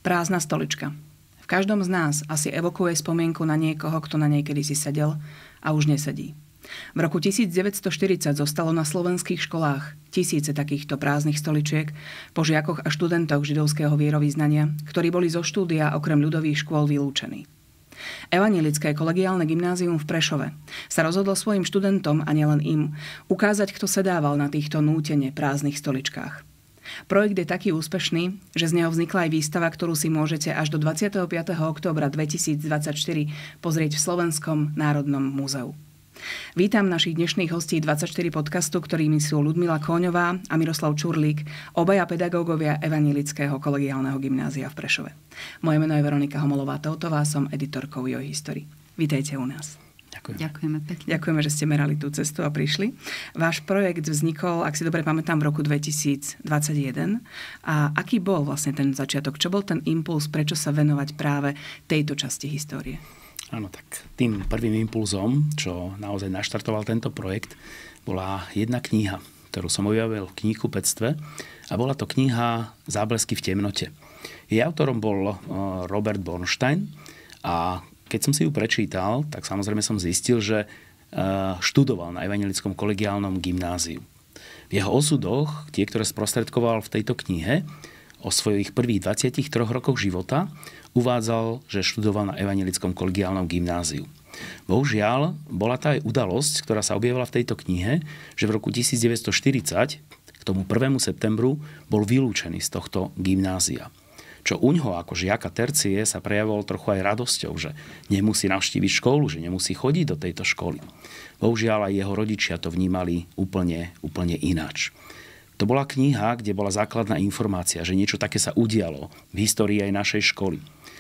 Prázdna stolička. V každom z nás asi evokuje spomienku na niekoho, kto na nej kedysi sedel a už nesedí. V roku 1940 zostalo na slovenských školách tisíce takýchto prázdnych stoličiek po žiakoch a študentoch židovského vierovyznania, ktorí boli zo štúdia okrem ľudových škôl vylúčení. Evanjelické kolegiálne gymnázium v Prešove sa rozhodlo svojim študentom, a nielen im, ukázať, kto sedával na týchto nútene prázdnych stoličkách. Projekt je taký úspešný, že z neho vznikla aj výstava, ktorú si môžete až do 25. októbra 2024 pozrieť v Slovenskom národnom múzeu. Vítam našich dnešných hostí 24 podcastu, ktorými sú Ľudmila Kóňová a Miroslav Čurlík, obaja pedagógovia Evanjelického kolegiálneho gymnázia v Prešove. Moje meno je Veronika Homolová-Tautová, som editorkou Joj History. Vítajte u nás. Ďakujem. Ďakujeme pekne. Ďakujeme, že ste merali tú cestu a prišli. Váš projekt vznikol, ak si dobre pamätám, v roku 2021. A aký bol vlastne ten začiatok? Čo bol ten impuls, prečo sa venovať práve tejto časti histórie? Áno, tak tým prvým impulzom, čo naozaj naštartoval tento projekt, bola jedna kniha, ktorú som objavil v knihkupectve, a bola to kniha Záblesky v temnote. Jej autorom bol Robert Bornstein, a keď som si ju prečítal, tak samozrejme som zistil, že študoval na Evanjelickom kolegiálnom gymnáziu. V jeho osudoch, tie, ktoré sprostredkoval v tejto knihe, o svojich prvých 23 rokoch života uvádzal, že študoval na Evanjelickom kolegiálnom gymnáziu. Bohužiaľ, bola tá aj udalosť, ktorá sa objavila v tejto knihe, že v roku 1940, k tomu 1. septembru, bol vylúčený z tohto gymnázia. Čo uňho ako žiaka tercie sa prejavovalo trochu aj radosťou, že nemusí navštíviť školu, že nemusí chodiť do tejto školy. Bohužiaľ aj jeho rodičia to vnímali úplne ináč. To bola kniha, kde bola základná informácia, že niečo také sa udialo v histórii aj našej školy.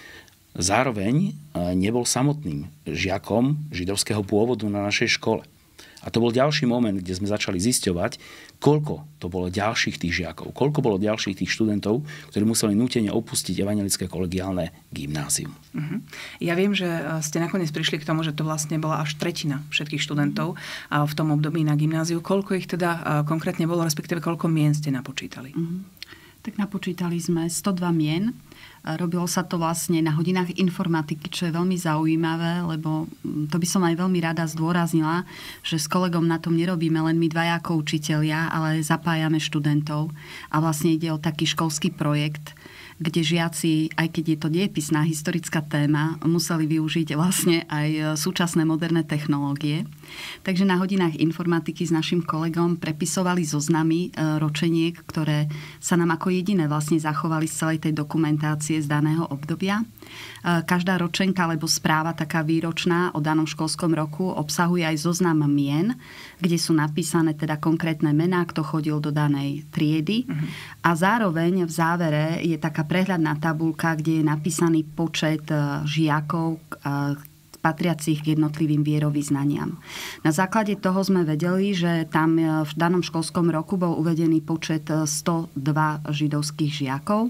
Zároveň nebol samotným žiakom židovského pôvodu na našej škole. A to bol ďalší moment, kde sme začali zisťovať, koľko to bolo ďalších tých žiakov, koľko bolo ďalších tých študentov, ktorí museli nútene opustiť Evanjelické kolegiálne gymnázium. Ja viem, že ste nakoniec prišli k tomu, že to vlastne bola až tretina všetkých študentov v tom období na gymnáziu. Koľko ich teda konkrétne bolo, respektíve koľko mien ste napočítali? Tak napočítali sme 102 mien. Robilo sa to vlastne na hodinách informatiky, čo je veľmi zaujímavé, lebo to by som aj veľmi rada zdôraznila, že s kolegom na tom nerobíme len my dvaja ako učitelia, ale zapájame študentov. A vlastne ide o taký školský projekt, kde žiaci, aj keď je to diepisná historická téma, museli využiť vlastne aj súčasné moderné technológie. Takže na hodinách informatiky s našim kolegom prepisovali zoznamy ročeniek, ktoré sa nám ako jediné vlastne zachovali z celej tej dokumentácie z daného obdobia. Každá ročenka alebo správa taká výročná o danom školskom roku obsahuje aj zoznam mien, kde sú napísané teda konkrétne mená, kto chodil do danej triedy. A zároveň v závere je taká prehľadná tabuľka, kde je napísaný počet žiakov patriacich k jednotlivým vierovyznaniam. Na základe toho sme vedeli, že tam v danom školskom roku bol uvedený počet 102 židovských žiakov.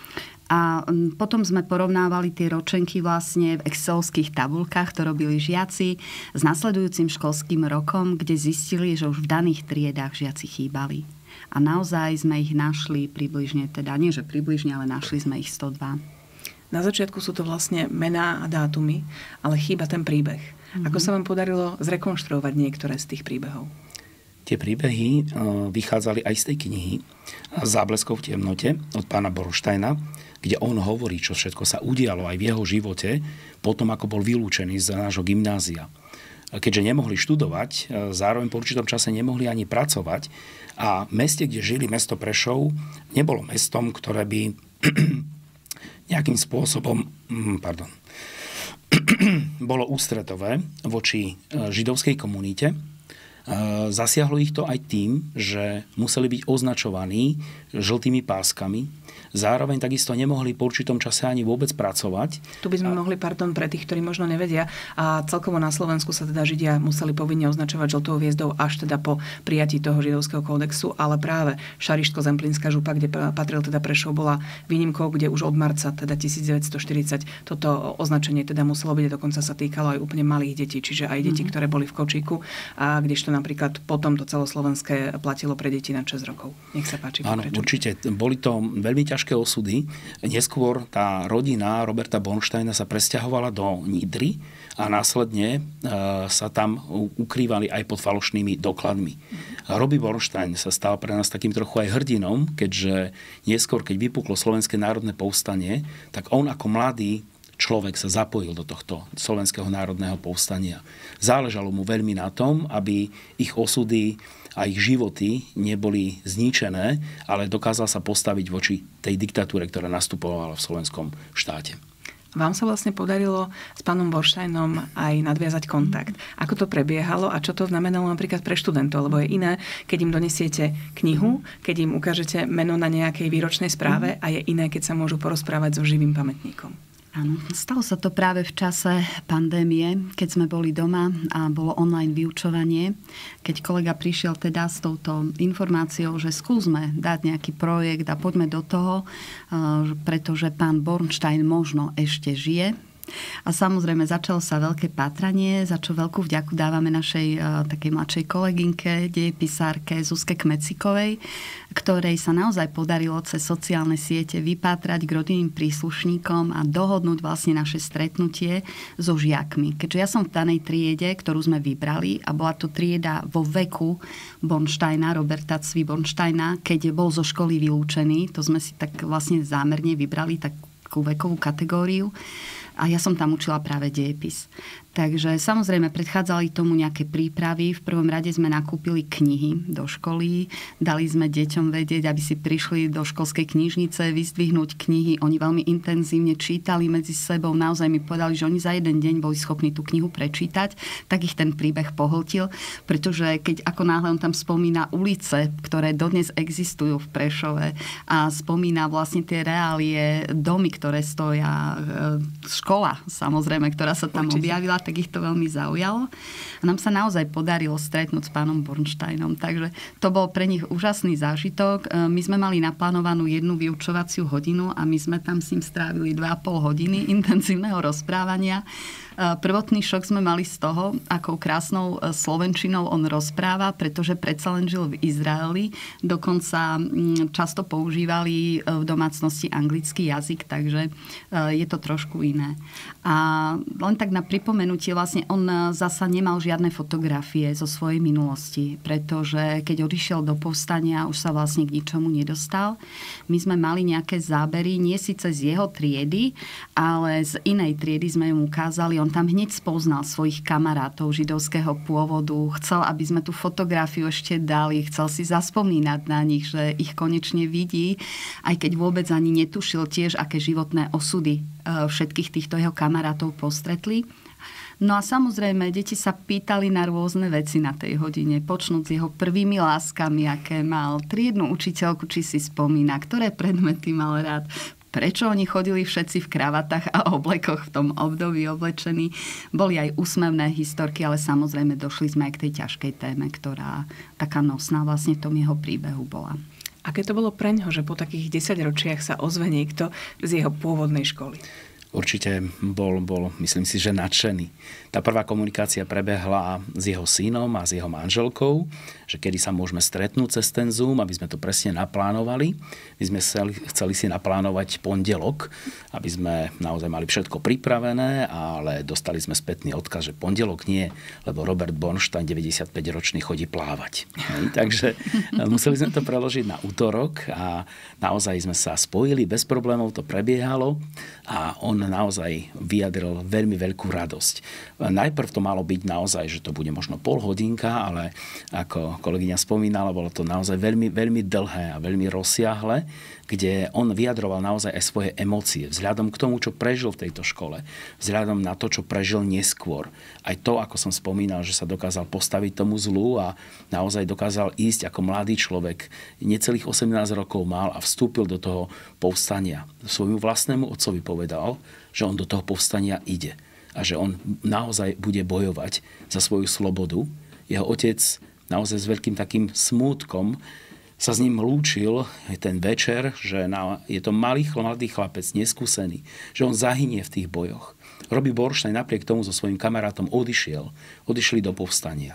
A potom sme porovnávali tie ročenky vlastne v excelovských tabuľkách, to robili žiaci s nasledujúcim školským rokom, kde zistili, že už v daných triedách žiaci chýbali. A naozaj sme ich našli približne, teda nie že približne, ale našli sme ich 102. Na začiatku sú to vlastne mená a dátumy, ale chýba ten príbeh. Ako sa vám podarilo zrekonštruovať niektoré z tých príbehov? Tie príbehy vychádzali aj z tej knihy Zábleskov v temnote od pána Bornsteina, kde on hovorí, čo všetko sa udialo aj v jeho živote, potom ako bol vylúčený z nášho gymnázia. Keďže nemohli študovať, zároveň po určitom čase nemohli ani pracovať, a meste, kde žili, mesto Prešov, nebolo mestom, ktoré by nejakým spôsobom bolo ústretové voči židovskej komunite. Zasiahlo ich to aj tým, že museli byť označovaní žltými páskami. Zároveň takisto nemohli po určitom čase ani vôbec pracovať. Tu by sme mohli, pre tých, ktorí možno nevedia, a celkovo na Slovensku sa teda Židia museli povinne označovať žltou hviezdou až teda po prijatí toho židovského kódexu, ale práve Šarišsko-Zemplínska župa, kde patril teda Prešov, bola výnimkou, kde už od marca teda 1940 toto označenie teda muselo byť, dokonca sa týkalo aj úplne malých detí, čiže aj detí, ktoré boli v kočíku, a kdežto napríklad potom to celoslovenské platilo pre deti na 6 rokov. Nech sa páči. Áno, Určite. Boli to veľmi ťažké osudy. Neskôr tá rodina Roberta Bornsteina sa presťahovala do Nitry a následne sa tam ukrývali aj pod falošnými dokladmi. Robi Bornstein sa stal pre nás takým trochu aj hrdinom, keďže neskôr, keď vypuklo Slovenské národné povstanie, tak on ako mladý človek sa zapojil do tohto Slovenského národného povstania. Záležalo mu veľmi na tom, aby ich osudy a ich životy neboli zničené, ale dokázal sa postaviť voči tej diktatúre, ktorá nastupovala v slovenskom štáte. Vám sa vlastne podarilo s pánom Bornsteinom aj nadviazať kontakt. Ako to prebiehalo a čo to znamenalo napríklad pre študentov? Lebo je iné, keď im donesiete knihu, keď im ukážete meno na nejakej výročnej správe a je iné, keď sa môžu porozprávať so živým pamätníkom. Áno, stalo sa to práve v čase pandémie, keď sme boli doma a bolo online vyučovanie. Keď kolega prišiel teda s touto informáciou, že skúsme dať nejaký projekt a poďme do toho, pretože pán Bornstein možno ešte žije. A samozrejme začalo sa veľké pátranie, za čo veľkú vďaku dávame našej takej mladšej kolegynke, dejepisárke Zuzke Kmecikovej, ktorej sa naozaj podarilo cez sociálne siete vypátrať k rodinným príslušníkom a dohodnúť vlastne naše stretnutie so žiakmi. Keďže ja som v danej triede, ktorú sme vybrali, a bola to trieda vo veku Bornsteina, Roberta Cvi Bornsteina, keď bol zo školy vylúčený, to sme si tak vlastne zámerne vybrali takú vekovú kategóriu. A ja som tam učila práve dejepis. Takže samozrejme predchádzali tomu nejaké prípravy. V prvom rade sme nakúpili knihy do školy. Dali sme deťom vedieť, aby si prišli do školskej knižnice, vyzdvihnúť knihy. Oni veľmi intenzívne čítali medzi sebou. Naozaj mi povedali, že oni za jeden deň boli schopní tú knihu prečítať. Tak ich ten príbeh pohltil. Pretože keď ako náhle on tam spomína ulice, ktoré dodnes existujú v Prešove a spomína vlastne tie reálie, domy, ktoré stoja, škola samozrejme, ktorá sa tam objavila, tak ich to veľmi zaujalo. A nám sa naozaj podarilo stretnúť s pánom Bornsteinom. Takže to bol pre nich úžasný zážitok. My sme mali naplánovanú jednu vyučovaciu hodinu a my sme tam s ním strávili 2,5 hodiny intenzívneho rozprávania. Prvotný šok sme mali z toho, akou krásnou slovenčinou on rozpráva, pretože predsa len žil v Izraeli. Dokonca často používali v domácnosti anglický jazyk, takže je to trošku iné. A len tak na pripomenutie, vlastne on zasa nemal žiadne fotografie zo svojej minulosti, pretože keď odišiel do povstania, už sa vlastne k ničomu nedostal. My sme mali nejaké zábery, nie síce z jeho triedy, ale z inej triedy sme mu ukázali. On tam hneď spoznal svojich kamarátov židovského pôvodu. Chcel, aby sme tú fotografiu ešte dali. Chcel si zaspomínať na nich, že ich konečne vidí, aj keď vôbec ani netušil tiež, aké životné osudy všetkých týchto jeho kamarátov postretli. No a samozrejme, deti sa pýtali na rôzne veci na tej hodine, počnúť s jeho prvými láskami, aké mal, triednu učiteľku, či si spomína, ktoré predmety mal rád, prečo oni chodili všetci v kravatách a oblekoch v tom období oblečení. Boli aj úsmevné historky, ale samozrejme došli sme aj k tej ťažkej téme, ktorá taká nosná vlastne v tom jeho príbehu bola. Aké to bolo preňho, že po takých 10 ročiach sa ozve niekto z jeho pôvodnej školy? Určite bol, myslím si, že nadšený. Tá prvá komunikácia prebehla s jeho synom a s jeho manželkou, že kedy sa môžeme stretnúť cez ten Zoom, aby sme to presne naplánovali. My sme chceli si naplánovať pondelok, aby sme naozaj mali všetko pripravené, ale dostali sme spätný odkaz, že pondelok nie, lebo Robert Bornstein, 95-ročný, chodí plávať. Takže museli sme to preložiť na utorok a naozaj sme sa spojili, bez problémov to prebiehalo a on naozaj vyjadril veľmi veľkú radosť. Najprv to malo byť naozaj, že to bude možno pol hodinka, ale ako kolegyňa spomínala, bolo to naozaj veľmi, veľmi dlhé a veľmi rozsiahle, kde on vyjadroval naozaj aj svoje emócie vzhľadom k tomu, čo prežil v tejto škole, vzhľadom na to, čo prežil neskôr. Aj to, ako som spomínal, že sa dokázal postaviť tomu zlu a naozaj dokázal ísť ako mladý človek. Necelých 18 rokov mal a vstúpil do toho povstania. Svojmu vlastnému otcovi povedal, že on do toho povstania ide a že on naozaj bude bojovať za svoju slobodu. Jeho otec naozaj s veľkým takým smútkom sa s ním lúčil ten večer, že je to mladý chlapec, neskúsený, že on zahynie v tých bojoch. Robi Bornstein napriek tomu so svojím kamarátom odišli do povstania.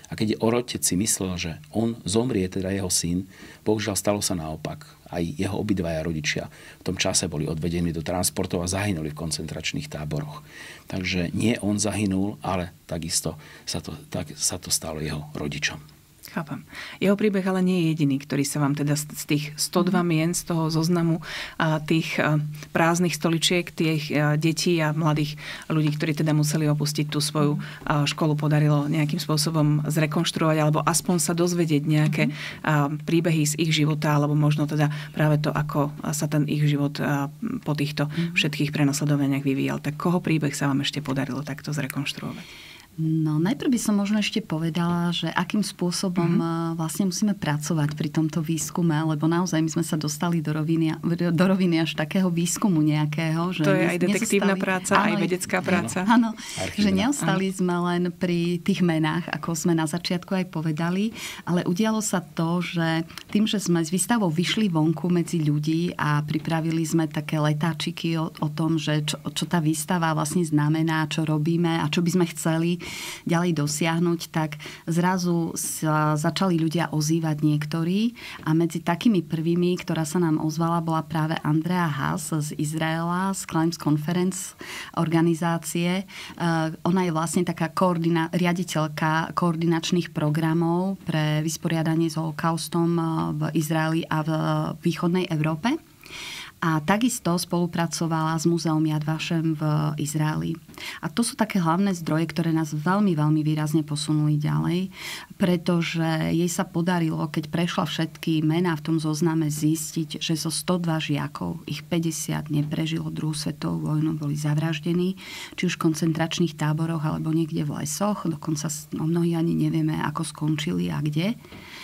A keď otec si myslel, že on zomrie, teda jeho syn, bohužiaľ stalo sa naopak. Aj jeho obidvaja rodičia v tom čase boli odvedení do transportov a zahynuli v koncentračných táboroch. Takže nie on zahynul, ale takisto sa to stalo jeho rodičom. Chápam. Jeho príbeh ale nie je jediný, ktorý sa vám teda z tých 102 mien, z toho zoznamu tých prázdnych stoličiek, tých detí a mladých ľudí, ktorí teda museli opustiť tú svoju školu, podarilo nejakým spôsobom zrekonštruovať alebo aspoň sa dozvedieť nejaké príbehy z ich života, alebo možno teda práve to, ako sa ten ich život po týchto všetkých prenasledovaniach vyvíjal. Tak koho príbeh sa vám ešte podarilo takto zrekonštruovať? No, najprv by som možno ešte povedala, že akým spôsobom vlastne musíme pracovať pri tomto výskume, lebo naozaj my sme sa dostali do roviny až takého výskumu nejakého. Že to je aj detektívna práca, aj vedecká práca. Áno, že neostali sme len pri tých menách, ako sme na začiatku aj povedali, ale udialo sa to, že tým, že sme s výstavou vyšli vonku medzi ľudí a pripravili sme také letáčiky o tom, že čo tá výstava vlastne znamená, čo robíme a čo by sme chceli ďalej dosiahnuť, tak zrazu sa začali ľudia ozývať niektorí a medzi takými prvými, ktorá sa nám ozvala, bola práve Andrea Haas z Izraela, z Climbs Conference organizácie. Ona je vlastne taká riaditeľka koordinačných programov pre vysporiadanie s holokaustom v Izraeli a v východnej Európe. A takisto spolupracovala s Múzeom Yad Vashem v Izraeli. A to sú také hlavné zdroje, ktoré nás veľmi, veľmi výrazne posunuli ďalej, pretože jej sa podarilo, keď prešla všetky mená v tom zozname, zistiť, že zo 102 žiakov ich 50 neprežilo druhú svetovú vojnu, boli zavraždení, či už v koncentračných táboroch, alebo niekde v lesoch, dokonca mnohí ani nevieme, ako skončili a kde.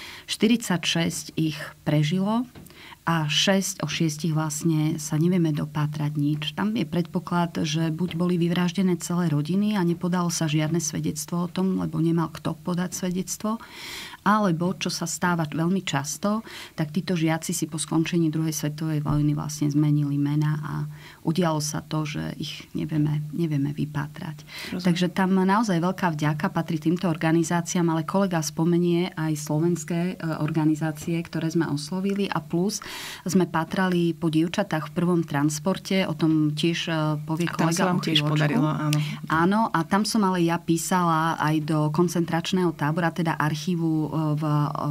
46 ich prežilo, a o 6 vlastne sa nevieme dopátrať nič. Tam je predpoklad, že buď boli vyvraždené celé rodiny a nepodalo sa žiadne svedectvo o tom, lebo nemal kto podať svedectvo, alebo, čo sa stáva veľmi často, tak títo žiaci si po skončení druhej svetovej vojny vlastne zmenili mená a udialo sa to, že ich nevieme vypátrať. Rozumiem. Takže tam naozaj veľká vďaka patrí týmto organizáciám, ale kolega spomenie aj slovenské organizácie, ktoré sme oslovili a plus sme pátrali po dievčatách v prvom transporte, o tom tiež povie kolega. A tam sa vám tiež podarilo, áno. Áno, a tam som ale ja písala aj do koncentračného tábora, teda archívu v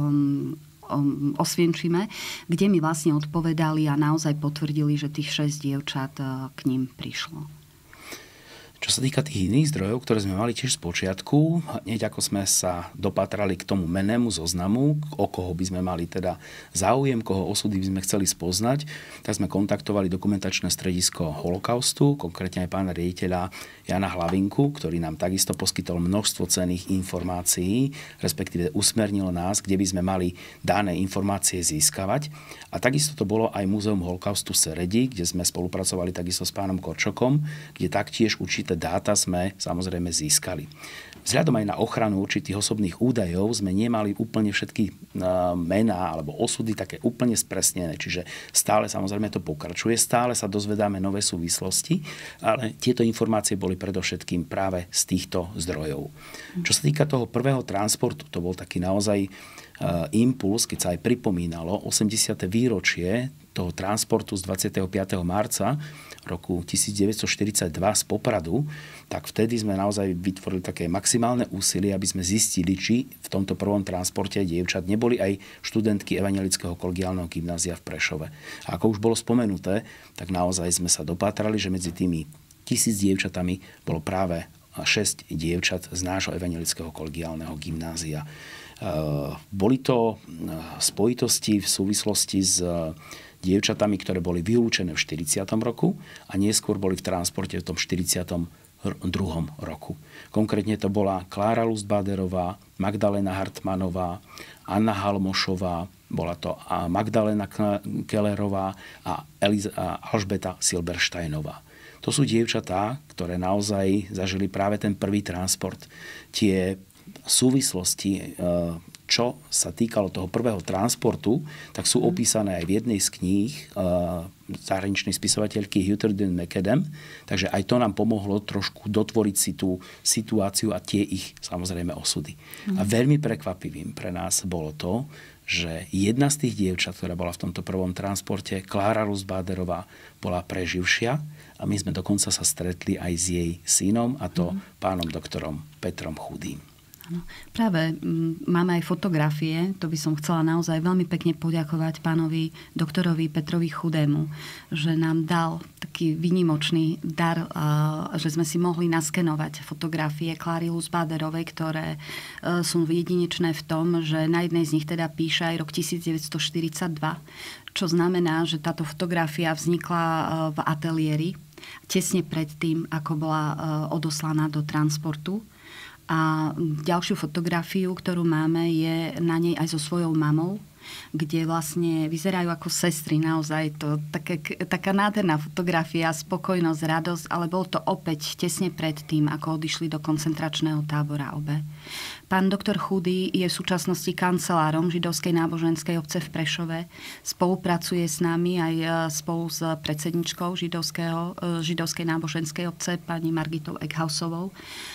Osvienčime, kde mi vlastne odpovedali a naozaj potvrdili, že tých 6 dievčat k ním prišlo. Čo sa týka tých iných zdrojov, ktoré sme mali tiež z počiatku, hneď ako sme sa dopatrali k tomu mennému zoznamu, o koho by sme mali teda záujem, koho osudy by sme chceli spoznať, tak sme kontaktovali dokumentačné stredisko holokaustu, konkrétne aj pána riaditeľa Jana Hlavinku, ktorý nám takisto poskytol množstvo cenných informácií, respektíve usmernil nás, kde by sme mali dané informácie získavať. A takisto to bolo aj Múzeum holokaustu v Seredi, kde sme spolupracovali takisto s pánom Korčokom, kde taktiež určité dáta sme samozrejme získali. Vzhľadom aj na ochranu určitých osobných údajov sme nemali úplne všetky mená alebo osudy také úplne spresnené, čiže stále samozrejme to pokračuje, stále sa dozvedáme nové súvislosti, ale tieto informácie boli predovšetkým práve z týchto zdrojov. Čo sa týka toho prvého transportu, to bol taký naozaj impuls, keď sa aj pripomínalo 80. výročie toho transportu z 25. marca roku 1942 z Popradu, tak vtedy sme naozaj vytvorili také maximálne úsilie, aby sme zistili, či v tomto prvom transporte dievčat neboli aj študentky Evangelického kolegiálneho gymnázia v Prešove. A ako už bolo spomenuté, tak naozaj sme sa dopátrali, že medzi tými 1000 dievčatami bolo práve 6 dievčat z nášho Evangelického kolegiálneho gymnázia. Boli to spojitosti v súvislosti s dievčatami, ktoré boli vylúčené v 40. roku a neskôr boli v transporte v tom 42. roku. Konkrétne to bola Klára Lustbaderová, Magdalena Hartmanová, Anna Halmošová, bola to Magdalena Kellerová a Alžbeta Silbersteinová. To sú dievčatá, ktoré naozaj zažili práve ten prvý transport. Tie súvislosti čo sa týkalo toho prvého transportu, tak sú opísané aj v jednej z kníh zahraničnej spisovateľky Hutterdin McAdam. Takže aj to nám pomohlo trošku dotvoriť si tú situáciu a tie ich samozrejme osudy. A veľmi prekvapivým pre nás bolo to, že jedna z tých dievčat, ktorá bola v tomto prvom transporte, Klára Rusbáderová, bola preživšia a my sme dokonca sa stretli aj s jej synom, a to pánom doktorom Petrom Chudým. Áno. Práve máme aj fotografie, to by som chcela naozaj veľmi pekne poďakovať pánovi doktorovi Petrovi Chudému, že nám dal taký výnimočný dar, že sme si mohli naskenovať fotografie Kláry Rusbáderovej, ktoré sú jedinečné v tom, že na jednej z nich teda píše aj rok 1942, čo znamená, že táto fotografia vznikla v ateliéri tesne pred tým, ako bola odoslaná do transportu. A ďalšiu fotografiu, ktorú máme, je na nej aj so svojou mamou, kde vlastne vyzerajú ako sestry. Naozaj to taká nádherná fotografia, spokojnosť, radosť, ale bol to opäť tesne pred tým, ako odišli do koncentračného tábora obe. Pán doktor Chudý je v súčasnosti kancelárom Židovskej náboženskej obce v Prešove. Spolupracuje s nami aj spolu s predsedničkou Židovskej náboženskej obce, pani Margitou Eckhausovou,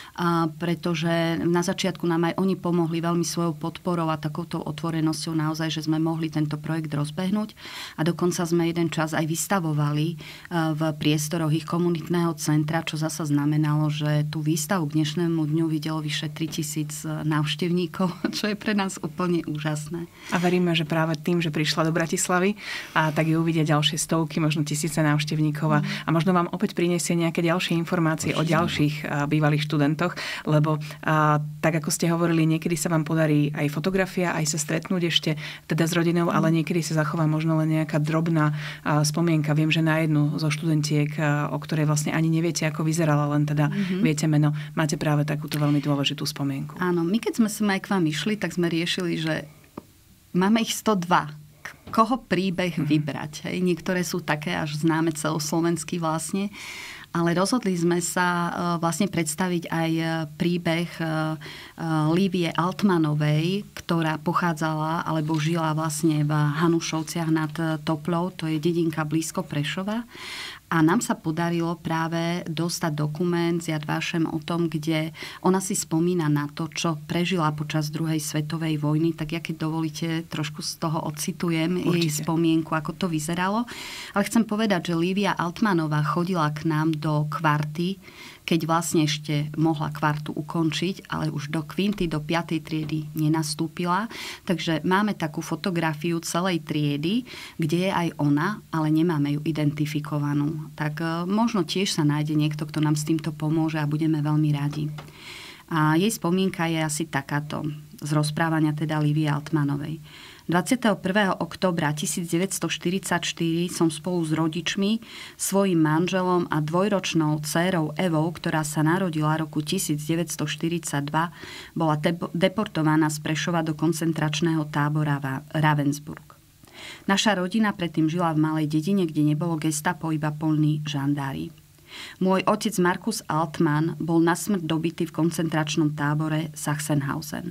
pretože na začiatku nám aj oni pomohli veľmi svojou podporou a takouto otvorenosťou naozaj, že sme mohli tento projekt rozbehnúť. A dokonca sme jeden čas aj vystavovali v priestoroch ich komunitného centra, čo zasa znamenalo, že tú výstavu k dnešnému dňu videlo vyše 3000 návštevníkov, čo je pre nás úplne úžasné. A veríme, že práve tým, že prišla do Bratislavy, a tak ju uvidia ďalšie stovky, možno tisíce návštevníkov a možno vám opäť prinesie nejaké ďalšie informácie o ďalších bývalých študentoch, lebo tak ako ste hovorili, niekedy sa vám podarí aj fotografia, aj sa stretnúť ešte teda s rodinou, ale niekedy sa zachová možno len nejaká drobná spomienka. Viem, že na jednu zo študentiek, o ktorej vlastne ani neviete, ako vyzerala, len teda viete meno, máte práve takúto veľmi dôležitú spomienku. Áno, my keď sme sem aj k vám išli, tak sme riešili, že máme ich 102. Koho príbeh vybrať? Hej? Niektoré sú také až známe celoslovenský vlastne. Ale rozhodli sme sa vlastne predstaviť aj príbeh Lívie Altmanovej, ktorá pochádzala alebo žila vlastne v Hanušovciach nad Toplou, to je dedinka blízko Prešova. A nám sa podarilo práve dostať dokument z Yad Vashem o tom, kde ona si spomína na to, čo prežila počas druhej svetovej vojny. Tak ja, keď dovolíte, trošku z toho ocitujem jej spomienku, ako to vyzeralo. Ale chcem povedať, že Lívia Altmanová chodila k nám do kvarty, keď vlastne ešte mohla kvartu ukončiť, ale už do kvinty, do 5. triedy nenastúpila. Takže máme takú fotografiu celej triedy, kde je aj ona, ale nemáme ju identifikovanú. Tak možno tiež sa nájde niekto, kto nám s týmto pomôže a budeme veľmi radi. A jej spomienka je asi takáto, z rozprávania teda Lívie Altmanovej. 21. októbra 1944 som spolu s rodičmi, svojím manželom a dvojročnou dcérou Evou, ktorá sa narodila roku 1942, bola deportovaná z Prešova do koncentračného tábora Ravensburg. Naša rodina predtým žila v malej dedine, kde nebolo gestapo, iba polní žandári. Môj otec Markus Altmann bol na smrť dobitý v koncentračnom tábore Sachsenhausen.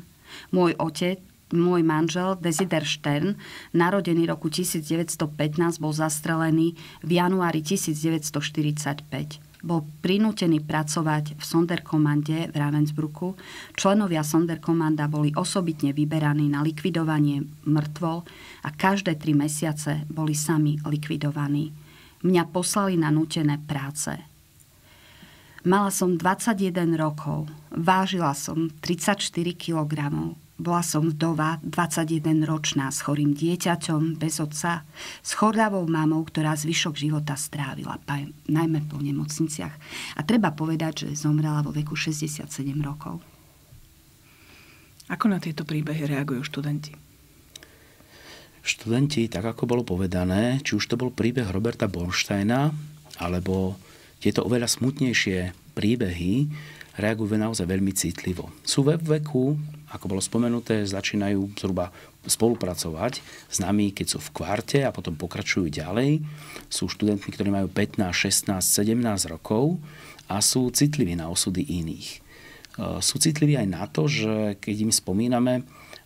Môj manžel Desider Stern, narodený roku 1915, bol zastrelený v januári 1945. Bol prinútený pracovať v Sonderkommande v Ravensbrücku. Členovia Sonderkommanda boli osobitne vyberaní na likvidovanie mŕtvol a každé 3 mesiace boli sami likvidovaní. Mňa poslali na nútené práce. Mala som 21 rokov, vážila som 34 kilogramov. Bola som vdova, 21-ročná, s chorým dieťaťom, bez otca, s chorľavou mamou, ktorá zvyšok života strávila, najmä po nemocniciach. A treba povedať, že zomrela vo veku 67 rokov. Ako na tieto príbehy reagujú študenti? Študenti, tak ako bolo povedané, či už to bol príbeh Roberta Bornsteina, alebo tieto oveľa smutnejšie príbehy, reagujú naozaj veľmi citlivo. Sú ve veku, ako bolo spomenuté, začínajú zhruba spolupracovať s nami, keď sú v kvarte a potom pokračujú ďalej. Sú študentmi, ktorí majú 15, 16, 17 rokov a sú citliví na osudy iných. Sú citliví aj na to, že keď im spomíname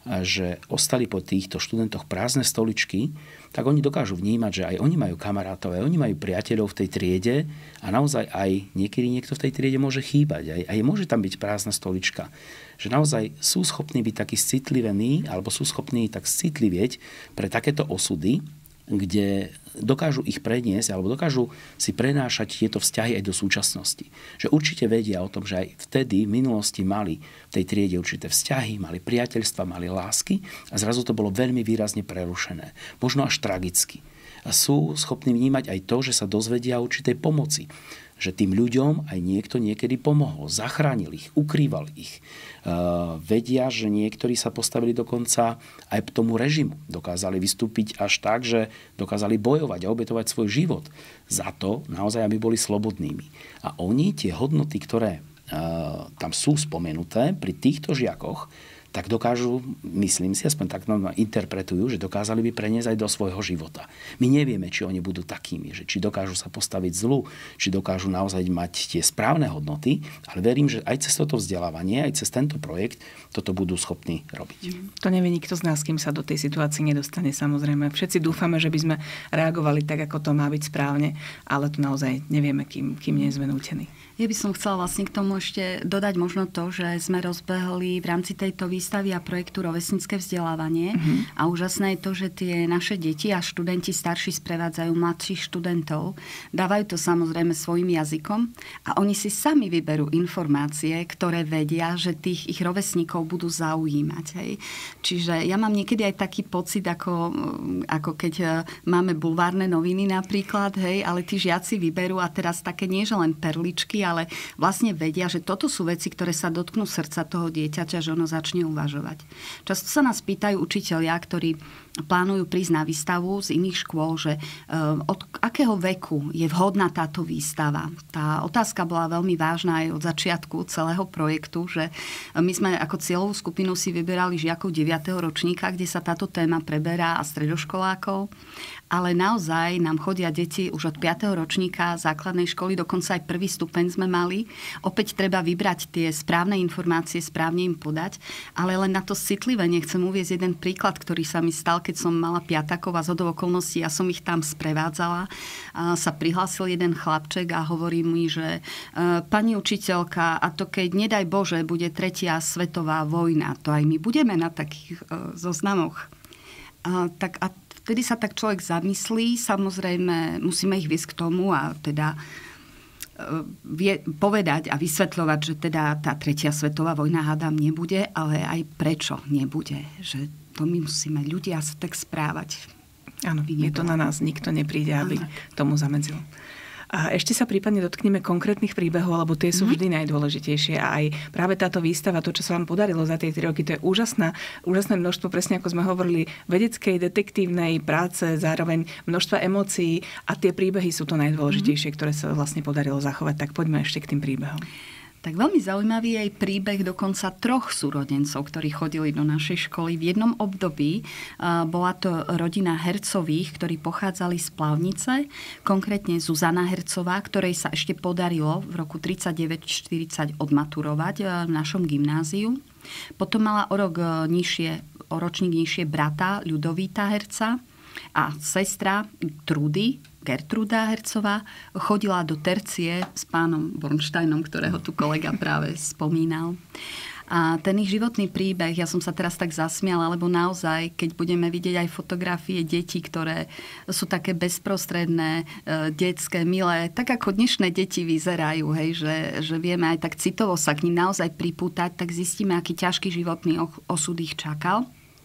že ostali po týchto študentoch prázdne stoličky, tak oni dokážu vnímať, že aj oni majú kamarátov, aj oni majú priateľov v tej triede a naozaj aj niekedy niekto v tej triede môže chýbať. Aj môže tam byť prázdna stolička. Že naozaj sú schopní byť takí citlivení alebo sú schopní tak citlivieť pre takéto osudy, kde dokážu ich preniesť alebo dokážu si prenášať tieto vzťahy aj do súčasnosti. Že určite vedia o tom, že aj vtedy v minulosti mali v tej triede určité vzťahy, mali priateľstva, mali lásky a zrazu to bolo veľmi výrazne prerušené. Možno až tragicky. A sú schopní vnímať aj to, že sa dozvedia určitej pomoci. Že tým ľuďom aj niekto niekedy pomohol, zachránil ich, ukrýval ich. Vedia, že niektorí sa postavili dokonca aj k tomu režimu. Dokázali vystúpiť až tak, že dokázali bojovať a obetovať svoj život za to, naozaj, aby boli slobodnými. A oni tie hodnoty, ktoré tam sú spomenuté pri týchto žiakoch, tak dokážu, myslím si, aspoň tak interpretujú, že dokázali by preniesť aj do svojho života. My nevieme, či oni budú takými, že či dokážu sa postaviť zlu, či dokážu naozaj mať tie správne hodnoty, ale verím, že aj cez toto vzdelávanie, aj cez tento projekt toto budú schopní robiť. To nevie nikto z nás, kým sa do tej situácie nedostane, samozrejme. Všetci dúfame, že by sme reagovali tak, ako to má byť správne, ale to naozaj nevieme, kým nie sme nútení. Ja by som chcela vlastne k tomu ešte dodať možno to, že sme rozbehli v rámci tejto výstavy a projektu Rovesnícke vzdelávanie. A úžasné je to, že tie naše deti a študenti starší sprevádzajú mladších študentov. Dávajú to samozrejme svojim jazykom a oni si sami vyberú informácie, ktoré vedia, že tých ich rovesníkov budú zaujímať. Hej. Čiže ja mám niekedy aj taký pocit, ako keď máme bulvárne noviny napríklad, hej, ale tí žiaci vyberú a teraz také nie, že len perličky, ale vlastne vedia, že toto sú veci, ktoré sa dotknú srdca toho dieťaťa, že ono začne uvažovať. Často sa nás pýtajú učitelia, ktorí plánujú prísť na výstavu z iných škôl, že od akého veku je vhodná táto výstava. Tá otázka bola veľmi vážna aj od začiatku celého projektu, že my sme ako cieľovú skupinu si vyberali žiakov 9. ročníka, kde sa táto téma preberá a stredoškolákov. Ale naozaj nám chodia deti už od 5. ročníka základnej školy, dokonca aj prvý stupeň sme mali. Opäť treba vybrať tie správne informácie, správne im podať, ale len na to citlivenie chcem uviesť jeden príklad, ktorý sa mi stal, keď som mala piatakov a zhodou okolností, ja som ich tam sprevádzala. Sa prihlásil jeden chlapček a hovorí mi, že pani učiteľka, a to keď, nedaj Bože, bude 3. svetová vojna, to aj my budeme na takých zoznamoch. Vtedy sa tak človek zamyslí, samozrejme musíme ich viesť k tomu a teda povedať a vysvetľovať, že teda tá 3. svetová vojna hádam nebude, ale aj prečo nebude. Že to my musíme ľudia sa tak správať. Áno, je to na nás, nikto nepríde, aby tomu zamedzil. A ešte sa prípadne dotkneme konkrétnych príbehov, lebo tie sú vždy najdôležitejšie. A aj práve táto výstava, to, čo sa vám podarilo za tie 3 roky, to je úžasné množstvo, presne ako sme hovorili, vedeckej, detektívnej práce, zároveň množstva emócií a tie príbehy sú to najdôležitejšie, ktoré sa vlastne podarilo zachovať. Tak poďme ešte k tým príbehom. Tak veľmi zaujímavý je aj príbeh dokonca 3 súrodencov, ktorí chodili do našej školy. V jednom období bola to rodina Hercových, ktorí pochádzali z Plavnice, konkrétne Zuzana Hercová, ktorej sa ešte podarilo v roku 39-40 odmaturovať v našom gymnáziu. Potom mala o ročník nižšie brata Ľudovíta Herca a sestra Trudy, Gertruda Hercová, chodila do tercie s pánom Bornštajnom, ktorého tu kolega práve spomínal. A ten ich životný príbeh, ja som sa teraz tak zasmiala, lebo naozaj, keď budeme vidieť aj fotografie detí, ktoré sú také bezprostredné, detské, milé, tak ako dnešné deti vyzerajú, hej, že vieme aj tak citovo sa k ním naozaj pripútať, tak zistíme, aký ťažký životný osud ich čakal.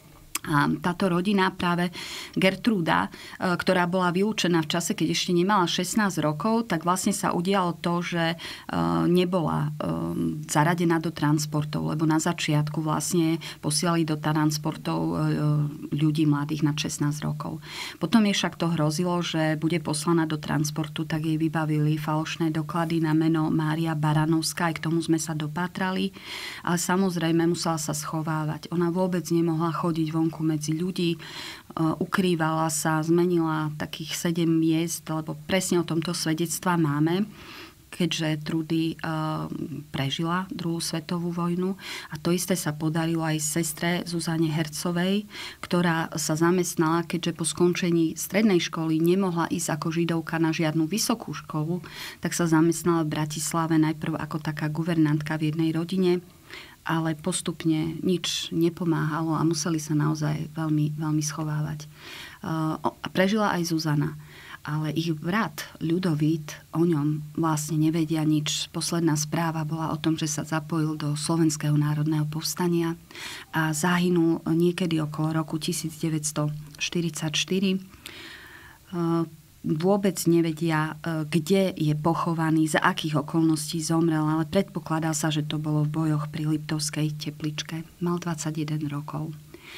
A táto rodina, práve Gertruda, ktorá bola vylúčená v čase, keď ešte nemala 16 rokov, tak vlastne sa udialo to, že nebola zaradená do transportov, lebo na začiatku vlastne posielali do transportov ľudí mladých nad 16 rokov. Potom jej však to hrozilo, že bude poslaná do transportu, tak jej vybavili falošné doklady na meno Mária Baranovská, aj k tomu sme sa dopátrali, ale samozrejme musela sa schovávať. Ona vôbec nemohla chodiť vonku medzi ľudí, ukrývala sa, zmenila takých 7 miest, lebo presne o tomto svedectva máme. keďže Trudy prežila druhú svetovú vojnu. A to isté sa podarilo aj sestre Zuzane Hercovej, ktorá sa zamestnala, keďže po skončení strednej školy nemohla ísť ako židovka na žiadnu vysokú školu, tak sa zamestnala v Bratislave najprv ako taká guvernantka v jednej rodine, ale postupne nič nepomáhalo a museli sa naozaj veľmi, veľmi schovávať. A prežila aj Zuzana. Ale ich brat Ľudovít o ňom vlastne nevedia nič. Posledná správa bola o tom, že sa zapojil do Slovenského národného povstania a zahynul niekedy okolo roku 1944. Vôbec nevedia, kde je pochovaný, za akých okolností zomrel, ale predpokladá sa, že to bolo v bojoch pri Liptovskej Tepličke. Mal 21 rokov.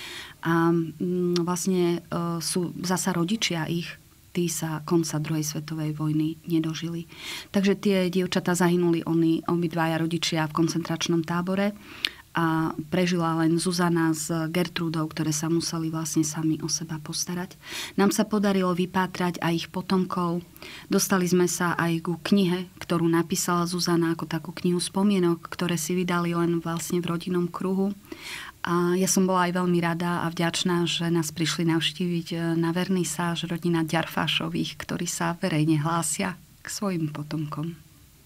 A vlastne sú zasa rodičia ich, tí sa konca druhej svetovej vojny nedožili. Takže tie dievčatá zahynuli obidvaja rodičia v koncentračnom tábore a prežila len Zuzana s Gertrúdou, ktoré sa museli vlastne sami o seba postarať. Nám sa podarilo vypátrať aj ich potomkov. Dostali sme sa aj ku knihe, ktorú napísala Zuzana ako takú knihu spomienok, ktoré si vydali len vlastne v rodinnom kruhu. A ja som bola aj veľmi rada a vďačná, že nás prišli navštíviť na vernisáž rodina Ďarfášových, ktorí sa verejne hlásia k svojim potomkom.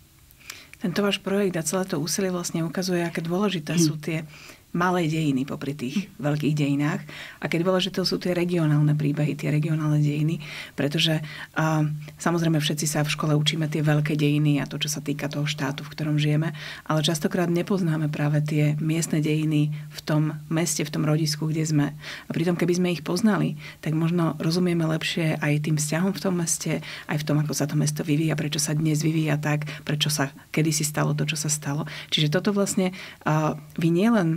Tento váš projekt a celé to úsilie vlastne ukazuje, aké dôležité sú tie malé dejiny popri tých veľkých dejinách. A keď dôležité sú tie regionálne príbehy, tie regionálne dejiny, pretože samozrejme všetci sa v škole učíme tie veľké dejiny a to, čo sa týka toho štátu, v ktorom žijeme, ale častokrát nepoznáme práve tie miestne dejiny v tom meste, v tom rodisku, kde sme. A pritom, keby sme ich poznali, tak možno rozumieme lepšie aj tým vzťahom v tom meste, aj v tom, ako sa to mesto vyvíja, prečo sa dnes vyvíja tak, prečo sa kedysi stalo to, čo sa stalo. Čiže toto vlastne vy nielen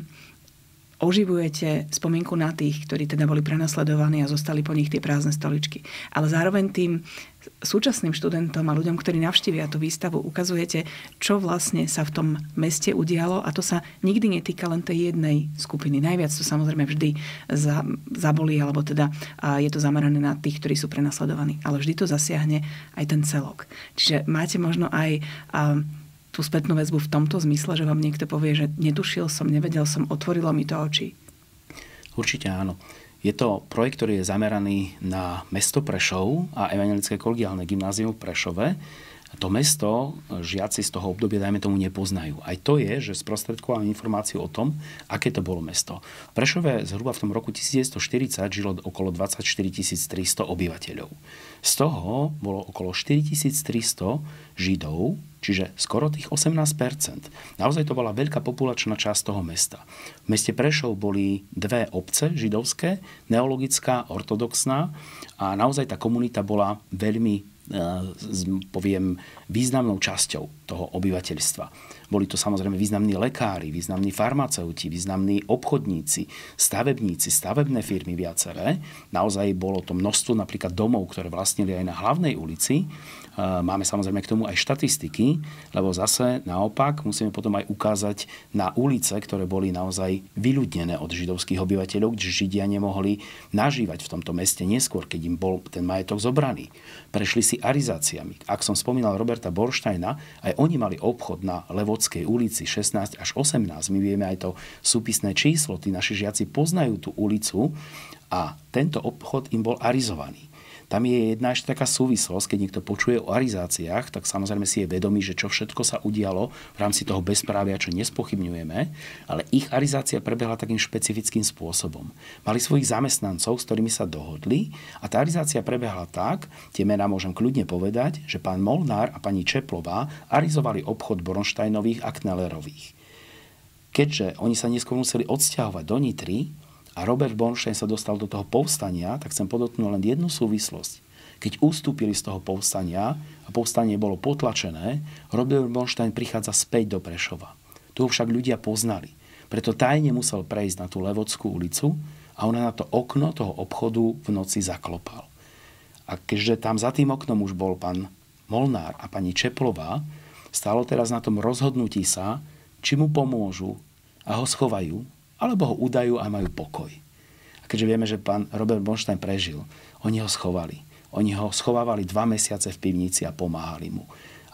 oživujete spomienku na tých, ktorí teda boli prenasledovaní a zostali po nich tie prázdne stoličky. Ale zároveň tým súčasným študentom a ľuďom, ktorí navštívia tú výstavu, ukazujete, čo vlastne sa v tom meste udialo a to sa nikdy netýka len tej jednej skupiny. Najviac to samozrejme vždy zabolí, alebo teda je to zamerané na tých, ktorí sú prenasledovaní. Ale vždy to zasiahne aj ten celok. Čiže máte možno aj tú spätnú väzbu v tomto zmysle, že vám niekto povie, že netušil som, nevedel som, otvorilo mi to oči? Určite áno. Je to projekt, ktorý je zameraný na mesto Prešov a Evangelické kolegiálne gymnázium v Prešove. To mesto žiaci z toho obdobia, dajme tomu, nepoznajú. Aj to je, že sprostredkovali informáciu o tom, aké to bolo mesto. V Prešove zhruba v tom roku 1940 žilo okolo 24 300 obyvateľov. Z toho bolo okolo 4300 Židov, čiže skoro tých 18%. Naozaj to bola veľká populačná časť toho mesta. V meste Prešov boli dve obce židovské, neologická, ortodoxná, a naozaj tá komunita bola veľmi, poviem, významnou časťou toho obyvateľstva. Boli to samozrejme významní lekári, významní farmaceuti, významní obchodníci, stavebníci, stavebné firmy viaceré. Naozaj bolo to množstvo napríklad domov, ktoré vlastnili aj na hlavnej ulici. Máme samozrejme k tomu aj štatistiky, lebo zase naopak musíme potom aj ukázať na ulice, ktoré boli naozaj vyľudnené od židovských obyvateľov, kde Židia nemohli nažívať v tomto meste neskôr, keď im bol ten majetok zobraný. Prešli si arizáciami. Ak som spomínal Roberta Bornsteina, aj oni mali obchod na Levodskej ulici 16 až 18. My vieme aj to súpisné číslo, tí naši žiaci poznajú tú ulicu a tento obchod im bol arizovaný. Tam je jedna ešte taká súvislosť, keď niekto počuje o arizáciách, tak samozrejme si je vedomý, že čo všetko sa udialo v rámci toho bezprávia, čo nespochybňujeme, ale ich arizácia prebehla takým špecifickým spôsobom. Mali svojich zamestnancov, s ktorými sa dohodli a tá arizácia prebehla tak, tie mená môžem kľudne povedať, že pán Molnár a pani Čeplová arizovali obchod Bornsteinových a Knellerových. Keďže oni sa neskôr museli odsťahovať do Nitry, a Robert Bornstein sa dostal do toho povstania, tak chcem podotknúť len jednu súvislosť. Keď ustúpili z toho povstania a povstanie bolo potlačené, Robert Bornstein prichádza späť do Prešova. Tu ho však ľudia poznali. Preto tajne musel prejsť na tú Levodskú ulicu a on na to okno toho obchodu v noci zaklopal. A keďže tam za tým oknom už bol pán Molnár a pani Čeplová, stálo teraz na tom rozhodnutí sa, či mu pomôžu a ho schovajú, alebo ho udajú a majú pokoj. A keďže vieme, že pán Robert Bornstein prežil, oni ho schovali. Oni ho schovávali 2 mesiace v pivnici a pomáhali mu.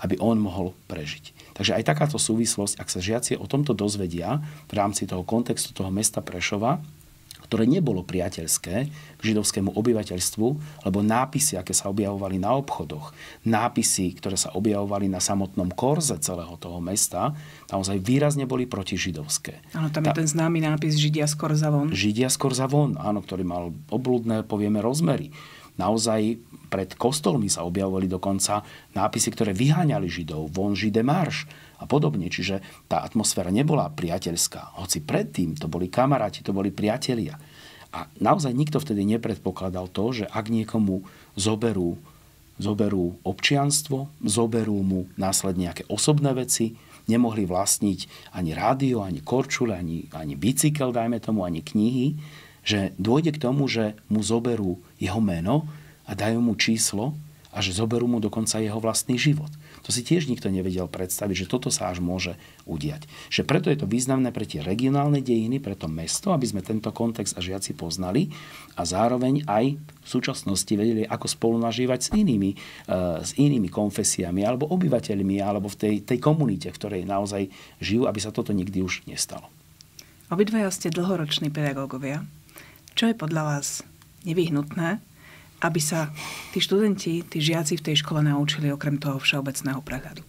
aby on mohol prežiť. Takže aj takáto súvislosť, ak sa žiaci o tomto dozvedia v rámci toho kontextu toho mesta Prešova, ktoré nebolo priateľské k židovskému obyvateľstvu, lebo nápisy, aké sa objavovali na obchodoch, nápisy, ktoré sa objavovali na samotnom korze celého toho mesta, naozaj výrazne boli protižidovské. Áno, tam je ten známy nápis Židia z korza von. Židia z korza von, áno, ktorý mal obľudné, povieme, rozmery. Naozaj pred kostolmi sa objavovali dokonca nápisy, ktoré vyháňali Židov, von Žide marš a podobne. Čiže tá atmosféra nebola priateľská. Hoci predtým to boli kamaráti, to boli priatelia. A naozaj nikto vtedy nepredpokladal to, že ak niekomu zoberú občianstvo, zoberú mu následne nejaké osobné veci, nemohli vlastniť ani rádio, ani korčule, ani bicykel, dajme tomu, ani knihy, že dôjde k tomu, že mu zoberú jeho meno a dajú mu číslo a že zoberú mu dokonca jeho vlastný život. To si tiež nikto nevedel predstaviť, že toto sa až môže udiať. Že preto je to významné pre tie regionálne dejiny, pre to mesto, aby sme tento kontext a žiaci poznali a zároveň aj v súčasnosti vedeli, ako spolu nažívať s inými konfesiami alebo obyvateľmi alebo v tej komunite, v ktorej naozaj žijú, aby sa toto nikdy už nestalo. Obidvaja ste dlhoroční pedagógovia. Čo je podľa vás nevyhnutné, aby sa tí študenti, tí žiaci v tej škole naučili okrem toho všeobecného prehľadu?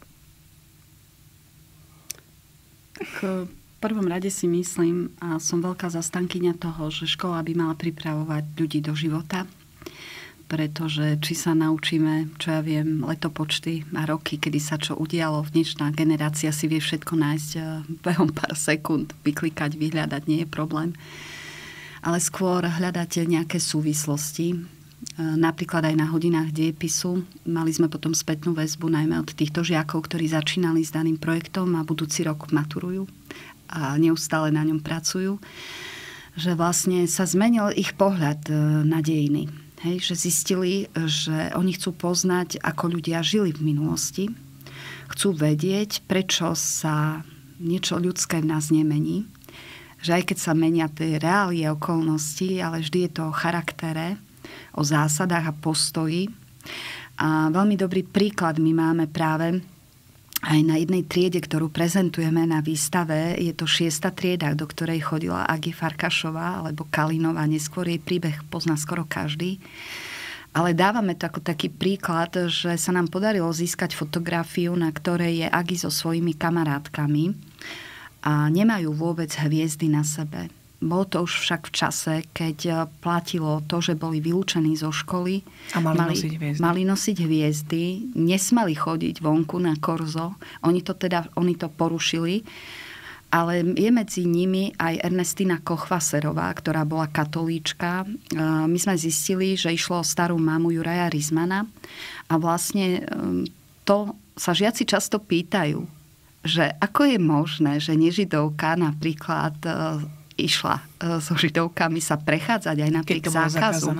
Tak v prvom rade si myslím, a som veľká zastankyňa toho, že škola by mala pripravovať ľudí do života, pretože či sa naučíme, čo ja viem, letopočty a roky, kedy sa čo udialo, dnešná generácia si vie všetko nájsť behom pár sekúnd, vyklikať, vyhľadať, nie je problém. Ale skôr hľadáte nejaké súvislosti. Napríklad aj na hodinách dejepisu. Mali sme potom spätnú väzbu najmä od týchto žiakov, ktorí začínali s daným projektom a budúci rok maturujú a neustále na ňom pracujú. Že vlastne sa zmenil ich pohľad na dejiny. Hej, že zistili, že oni chcú poznať, ako ľudia žili v minulosti. Chcú vedieť, prečo sa niečo ľudské v nás nemení. Že aj keď sa menia tie reálie okolnosti, ale vždy je to o charaktere, o zásadách a postoji. A veľmi dobrý príklad my máme práve aj na jednej triede, ktorú prezentujeme na výstave. Je to 6. trieda, do ktorej chodila Agi Farkašová alebo Kalinova. Neskôr jej príbeh pozná skoro každý. Ale dávame to ako taký príklad, že sa nám podarilo získať fotografiu, na ktorej je Agi so svojimi kamarátkami a nemajú vôbec hviezdy na sebe. Bolo to už však v čase, keď platilo to, že boli vylúčení zo školy. A mali nosiť hviezdy. Nesmeli chodiť vonku na korzo. Oni to porušili. Ale je medzi nimi aj Ernestina Kochvaserová, ktorá bola katolíčka. My sme zistili, že išlo o starú mamu Juraja Rizmana. A vlastne to sa žiaci často pýtajú, že ako je možné, že nežidovka napríklad išla so židovkami sa prechádzať aj napriek zákazu.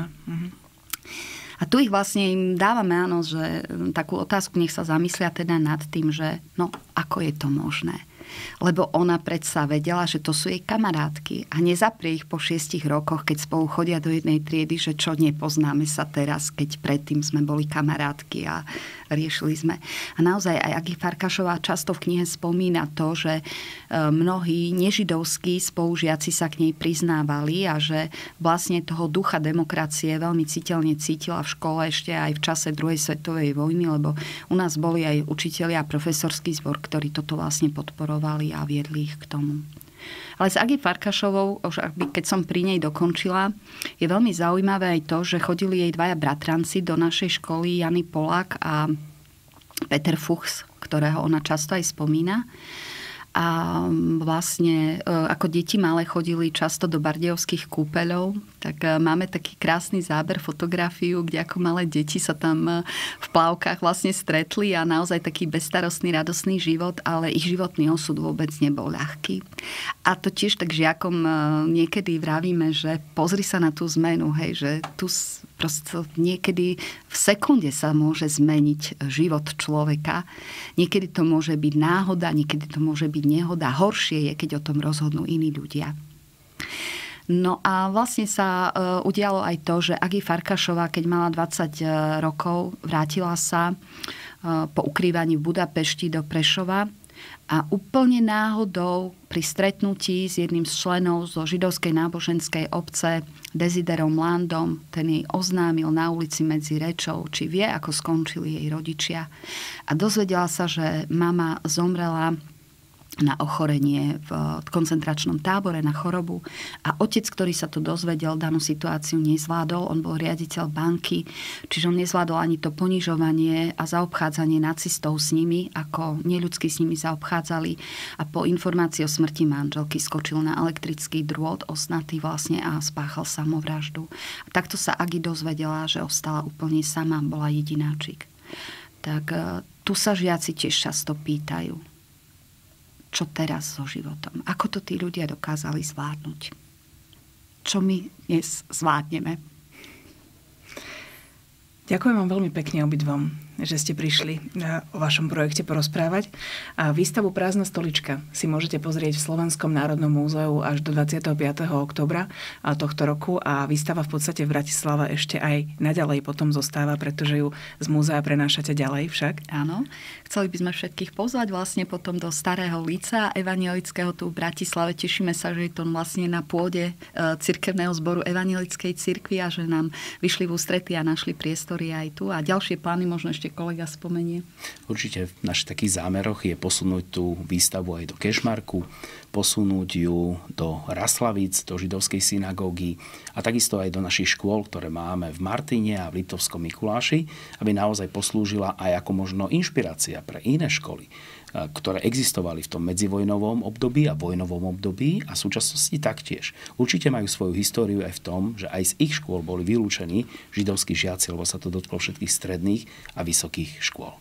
A tu ich vlastne im dávame, áno, že takú otázku, nech sa zamyslia teda nad tým, že no, ako je to možné. Lebo ona predsa vedela, že to sú jej kamarátky a nezaprie ich po 6 rokoch, keď spolu chodia do jednej triedy, že čo nepoznáme sa teraz, keď predtým sme boli kamarátky a riešili sme. A naozaj aj Agi Farkašová často v knihe spomína to, že mnohí nežidovskí spolužiaci sa k nej priznávali a že vlastne toho ducha demokracie veľmi citeľne cítila v škole ešte aj v čase druhej svetovej vojny, lebo u nás boli aj učitelia a profesorský zbor, ktorí toto vlastne podporovali a viedli ich k tomu. Ale s Agi Farkašovou, keď som pri nej dokončila, je veľmi zaujímavé aj to, že chodili jej dvaja bratranci do našej školy, Jany Polák a Peter Fuchs, ktorého ona často aj spomína. A vlastne ako deti malé chodili často do bardejovských kúpeľov, tak máme taký krásny záber, fotografiu, kde ako malé deti sa tam v plavkách vlastne stretli a naozaj taký bezstarostný, radostný život, ale ich životný osud vôbec nebol ľahký. A to tiež tak žiakom niekedy vravíme, že pozri sa na tú zmenu, hej, že tu proste niekedy v sekunde sa môže zmeniť život človeka. Niekedy to môže byť náhoda, niekedy to môže byť nehoda. Horšie je, keď o tom rozhodnú iní ľudia. No a vlastne sa udialo aj to, že Agi Farkašová, keď mala 20 rokov, vrátila sa po ukrývaní v Budapešti do Prešova. A úplne náhodou pri stretnutí s jedným z členov zo židovskej náboženskej obce, Desiderom Landom, ten jej oznámil na ulici medzi rečou, či vie, ako skončili jej rodičia. A dozvedela sa, že mama zomrela na ochorenie v koncentračnom tábore, na chorobu. A otec, ktorý sa to dozvedel, danú situáciu nezvládol. On bol riaditeľ banky, čiže on nezvládol ani to ponižovanie a zaobchádzanie nacistov s nimi, ako neľudsky s nimi zaobchádzali. A po informácii o smrti manželky skočil na elektrický drôt, osnatý vlastne, a spáchal samovraždu. A takto sa Agi dozvedela, že ostala úplne sama, bola jedináčik. Tak tu sa žiaci tiež často pýtajú, čo teraz so životom? Ako to tí ľudia dokázali zvládnuť? Čo my dnes zvládneme? Ďakujem vám veľmi pekne obidvom, že ste prišli o vašom projekte porozprávať. A výstavu Prázdna stolička si môžete pozrieť v Slovenskom národnom múzeu až do 25. októbra tohto roku a výstava v podstate v Bratislave ešte aj naďalej potom zostáva, pretože ju z múzea prenášate ďalej však. Áno. Chceli by sme všetkých pozvať vlastne potom do Starého Lícea evanjelického tu v Bratislave. Tešíme sa, že je to vlastne na pôde cirkevného zboru Evanjelickej cirkvi a že nám vyšli v ústrety a našli priestory aj tu. A ďalšie plány možno ešte kolega spomenie. Určite v našich takých zámeroch je posunúť tú výstavu aj do Kežmarku, posunúť ju do Raslavíc, do židovskej synagógy a takisto aj do našich škôl, ktoré máme v Martine a v Liptovskom Mikuláši, aby naozaj poslúžila aj ako možno inšpirácia pre iné školy, ktoré existovali v tom medzivojnovom období a vojnovom období a v súčasnosti taktiež. Určite majú svoju históriu aj v tom, že aj z ich škôl boli vylúčení židovskí žiaci, lebo sa to dotklo všetkých stredných a vysokých škôl.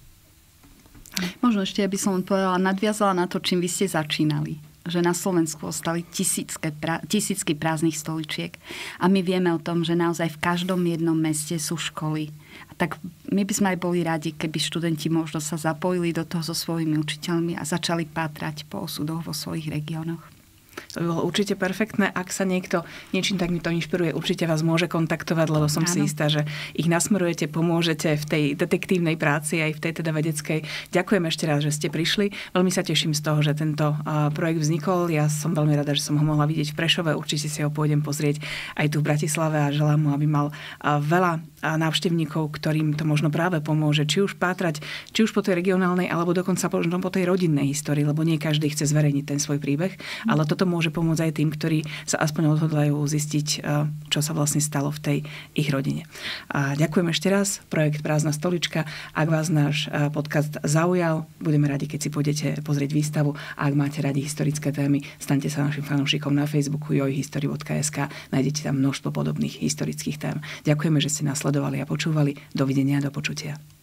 Možno ešte, aby som povedala, nadviazala na to, čím vy ste začínali. Že na Slovensku ostali tisícky prázdnych stoličiek. A my vieme o tom, že naozaj v každom jednom meste sú školy. A tak my by sme aj boli radi, keby študenti možno sa zapojili do toho so svojimi učiteľmi a začali pátrať po osudoch vo svojich regiónoch. To by bolo určite perfektné. Ak sa niekto niečím tak mi to inšpiruje, určite vás môže kontaktovať, lebo som si istá, že ich nasmerujete, pomôžete v tej detektívnej práci aj v tej teda vedeckej. Ďakujem ešte raz, že ste prišli. Veľmi sa teším z toho, že tento projekt vznikol. Ja som veľmi rada, že som ho mohla vidieť v Prešove. Určite si ho pôjdem pozrieť aj tu v Bratislave a želám mu, aby mal veľa návštevníkov, ktorým to možno práve pomôže, či už pátrať, či už po tej regionálnej, alebo dokonca možno po tej rodinnej histórii, lebo nie každý chce zverejniť ten svoj príbeh, ale toto môže pomôcť aj tým, ktorí sa aspoň odhodlajú zistiť, čo sa vlastne stalo v tej ich rodine. A ďakujem ešte raz. Projekt Prázdna stolička. Ak vás náš podcast zaujal, budeme radi, keď si pôjdete pozrieť výstavu. A ak máte radi historické témy, staňte sa našim fanúšikom na Facebooku jojhistory.sk. Nájdete tam množstvo podobných historických tém. Ďakujeme, že ste nás sledovali a počúvali. Dovidenia a do počutia.